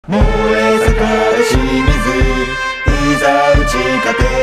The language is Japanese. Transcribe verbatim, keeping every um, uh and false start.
燃え盛る清水いざ打ち勝て